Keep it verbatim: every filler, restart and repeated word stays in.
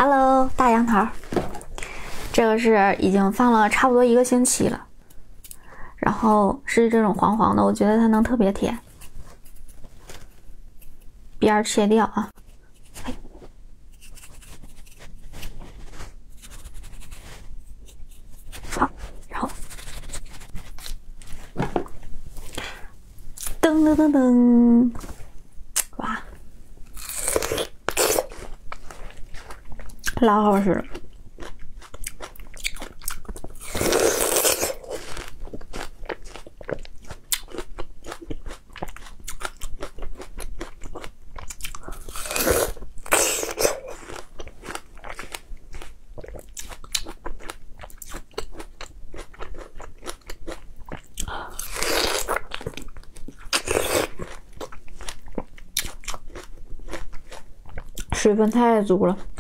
Hello， 大杨桃，这个是已经放了差不多一个星期了，然后是这种黄黄的，我觉得它能特别甜。边儿切掉啊，哎，好，然后噔噔噔噔，哇！ 老好吃了，水分太足了。